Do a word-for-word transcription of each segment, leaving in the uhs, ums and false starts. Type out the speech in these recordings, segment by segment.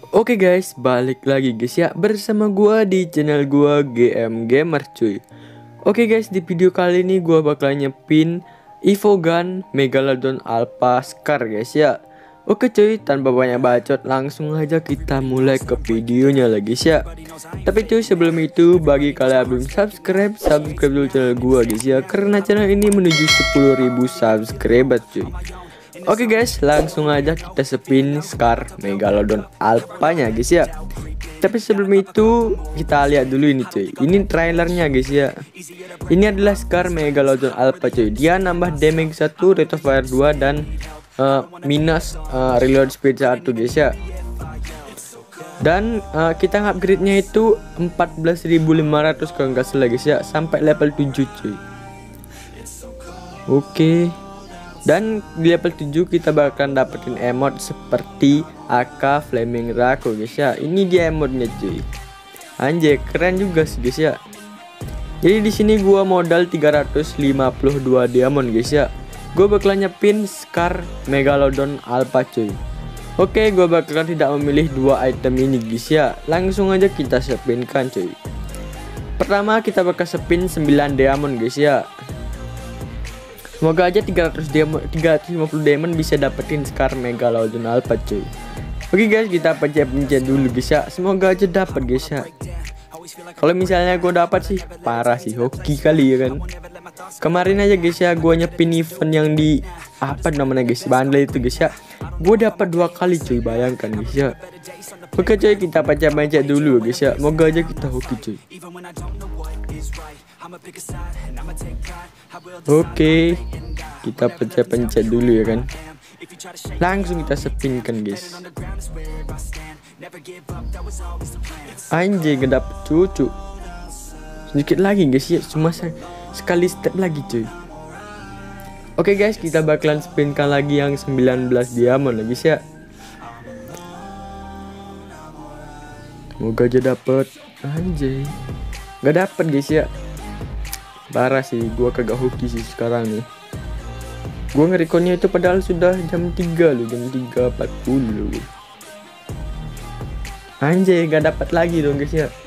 Oke guys, balik lagi guys ya bersama gua di channel gua G M Gamer cuy. Oke guys, di video kali ini gua bakal nyepin Evogun Megalodon Alpha Scar guys ya. Oke cuy, tanpa banyak bacot langsung aja kita mulai ke videonya lagi guys ya. Tapi cuy, sebelum itu bagi kalian yang belum subscribe, subscribe dulu channel gua guys ya, karena channel ini menuju sepuluh ribu subscriber cuy. Oke guys, langsung aja kita spin Scar Megalodon Alpha-nya guys ya. Tapi sebelum itu kita lihat dulu ini cuy. Ini trailernya guys ya. Ini adalah Scar Megalodon Alpha cuy. Dia nambah damage satu, rate of fire dua, dan uh, minus uh, reload speed satu guys ya. Dan uh, kita upgrade-nya itu empat belas ribu lima ratus kalau nggak salah guys ya, sampai level tujuh cuy. Oke. Dan di level tujuh kita bakal dapetin emote seperti A K Flaming Rako guys ya. Ini dia emotnya cuy. Anjay, keren juga sih guys ya. Jadi di sini gua modal tiga ratus lima puluh dua diamond guys ya. Gua bakal nyepin Scar Megalodon Alpha cuy. Oke, gua bakal tidak memilih dua item ini guys ya. Langsung aja kita spinkan cuy. Pertama kita bakal spin sembilan diamond guys ya. Semoga aja tiga ratus diamond, tiga ratus lima puluh diamond bisa dapetin Scar Megalodon Alpha cuy. Oke guys, kita pencet-pencet dulu guys ya. Semoga aja dapat guys ya. Kalau misalnya gue dapat sih parah sih, hoki kali ya kan. Kemarin aja guys ya, gue nyepin event yang di apa namanya guys, bundle itu guys ya. Gue dapat dua kali cuy, bayangkan guys ya. Oke cuy, kita pencet-pencet dulu guys ya. Semoga aja kita hoki cuy. Oke, kita pencet-pencet dulu ya kan. Langsung kita spinkan guys. Anjay, gak dapet cucu. Sedikit lagi guys ya, cuma sekali step lagi cuy. Oke guys, kita bakalan spinkan lagi yang sembilan belas diamond lagi ya. Semoga aja dapet. Anjay, gak dapet guys ya. Parah sih, gua kagak hoki sih sekarang nih. Gua ngerekonnya itu padahal sudah jam tiga loh, jam tiga empat puluh loh. Anjay, gak dapat lagi dong guys ya.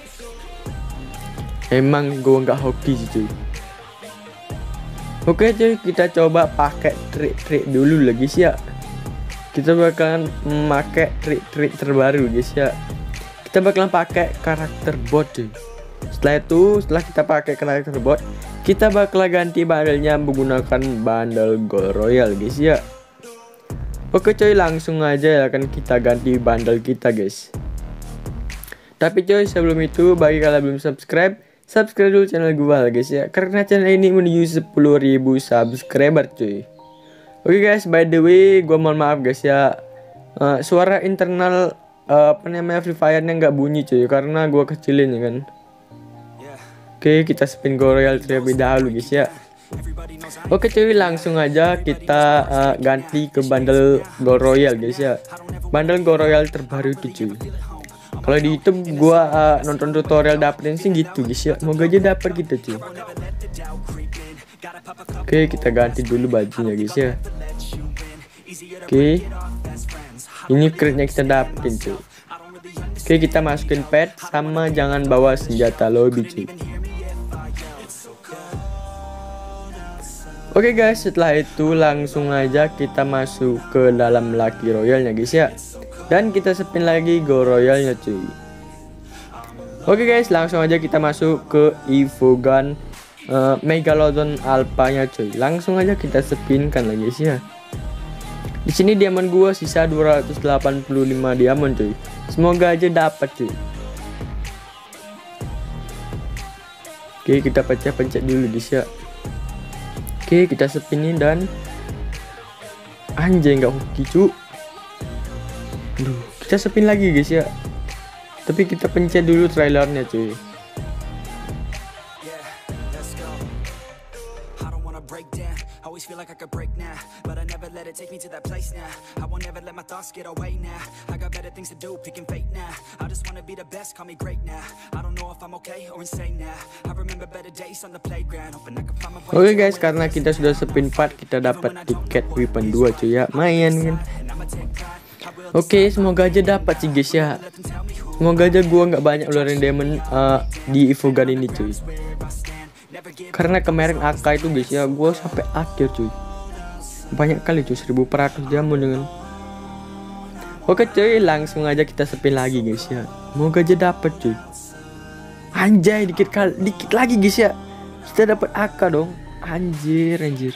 Emang gua nggak hoki sih cuy. Oke cuy, kita coba pakai trik-trik dulu lagi sih ya. Kita bakalan memakai trik-trik terbaru guys ya. Kita bakalan pakai karakter bot cuy. Setelah itu, setelah kita pakai karakter bot, kita bakal ganti bandelnya menggunakan bandel Gold Royal guys ya. Oke coy, langsung aja ya kan kita ganti bandel kita guys. Tapi coy, sebelum itu bagi kalian belum subscribe, subscribe dulu channel gua guys ya, karena channel ini menuju sepuluh ribu subscriber cuy. Oke guys, by the way, gua mohon maaf guys ya, uh, suara internal uh, apa namanya Free Fire-nya nggak bunyi cuy, karena gua kecilin ya kan. Oke, kita spin Gold Royal terlebih dahulu guys ya. Oke cuy, langsung aja kita uh, ganti ke bandel Gold Royal guys ya. Bandel Gold Royal terbaru itu cuy. Kalau di YouTube gua uh, nonton tutorial dapetin sih gitu guys ya. Semoga aja dapet kita cuy. Oke, kita ganti dulu bajunya guys ya. Oke, ini crate-nya kita dapetin cuy. Oke, kita masukin pet sama jangan bawa senjata lobby cuy. Oke guys, setelah itu langsung aja kita masuk ke dalam Lucky Royalnya guys ya. Dan kita spin lagi Gold Royalnya cuy. Oke guys, langsung aja kita masuk ke Evogun uh, Megalodon Alpha-nya cuy. Langsung aja kita spinkan lagi guys ya. Di sini diamond gua sisa dua ratus delapan puluh lima diamond cuy. Semoga aja dapat cuy. Oke, kita pencet-pencet dulu guys ya. Oke, kita spinin dan anjay nggak hoki cu. Aduh, kita spin lagi guys ya. Tapi kita pencet dulu trailernya cuy. Oke guys, karena kita sudah spin part, kita dapat tiket weapon dua cuy ya. Main kan. Oke, semoga aja dapat sih guys ya. Semoga aja gua nggak banyak ngeluarin diamond uh, di Evo Gun ini cuy. Karena kemarin A K itu guys ya, gua sampai akhir cuy. Banyak kali cuy, seribu empat ratus diamond dengan. Oke cuy, langsung aja kita spin lagi guys ya. Semoga aja dapat cuy. Anjay, dikit kali, dikit lagi guys ya. Kita dapat A K dong. Anjir, anjir.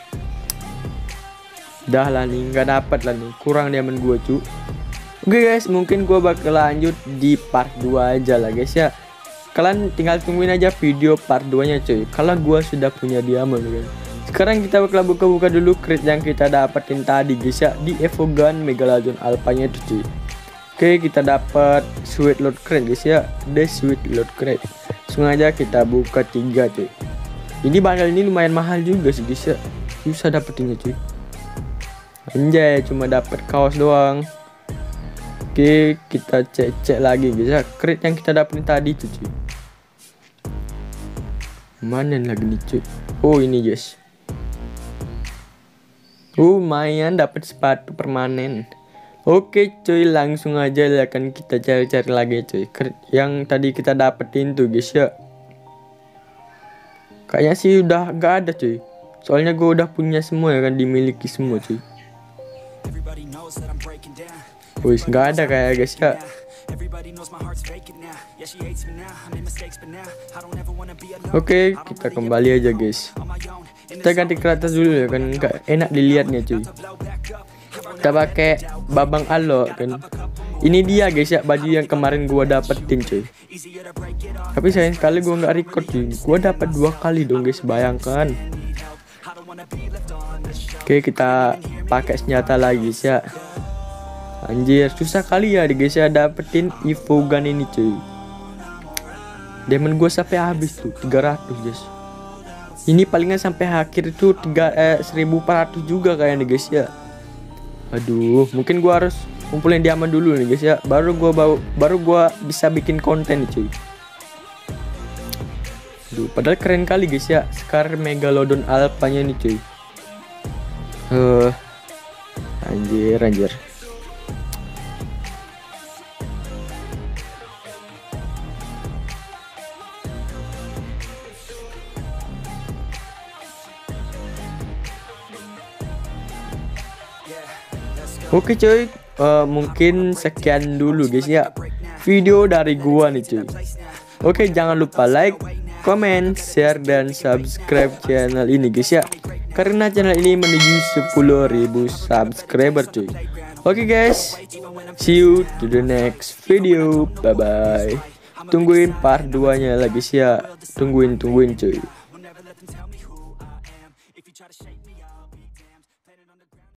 Dah lah nih, nggak dapat lah nih. Kurang diamond gua cuy. Oke guys, mungkin gua bakal lanjut di part dua aja lah guys ya. Kalian tinggal tungguin aja video part dua nya cuy. Kalau gua sudah punya diamond kan. Sekarang kita bakal buka-buka dulu crate yang kita dapetin tadi guys ya di Evo Gun Megalodon Alpha-nya itu cuy. Oke, kita dapat sweet loot crate guys ya. The sweet loot crate. Sengaja kita buka tiga cuy. Ini bundle ini lumayan mahal juga sih guys ya. Susah dapetinnya cuy. Anjay, cuma dapat kaos doang. Oke, kita cek-cek lagi guys ya. Crate yang kita dapetin tadi tuh cuy. Mana lagi nih cuy? Oh, ini guys. Oh, lumayan dapat sepatu permanen. Oke cuy, langsung aja lah kan kita cari-cari lagi cuy. Crate yang tadi kita dapetin tuh guys ya. Kayaknya sih udah gak ada cuy. Soalnya gue udah punya semua ya kan, dimiliki semua cuy. Wih, nggak ada kayak guys ya. Oke, kita kembali aja guys. Kita ganti karakter dulu ya kan, nggak enak dilihatnya cuy. Kita pakai Babang Alo kan. Ini dia guys ya, baju yang kemarin gua dapetin cuy. Tapi sayang sekali gua nggak record cuy. Gua dapat dua kali dong guys, bayangkan. Oke, kita pakai senjata lagi guys ya. Anjir, susah kali ya guys ya dapetin Evo Gun ini cuy. Diamond gue sampai habis tuh tiga ratus guys. Ini palingan sampai akhir itu tiga eh, seribu empat ratus juga kayaknya guys ya. Aduh, mungkin gue harus kumpulin diamond dulu nih guys ya. Baru gue baru baru gua bisa bikin konten nih cuy. Aduh, padahal keren kali guys ya. Scar Megalodon Alpha-nya nih cuy. Eh, uh, anjir, anjir. Oke cuy, uh, mungkin sekian dulu guys ya video dari gua nih cuy. Oke, jangan lupa like, comment, share, dan subscribe channel ini guys ya. Karena channel ini menuju sepuluh ribu subscriber cuy. Oke guys, see you to the next video. Bye bye. Tungguin part dua nya lagi guys ya. Tungguin, tungguin cuy.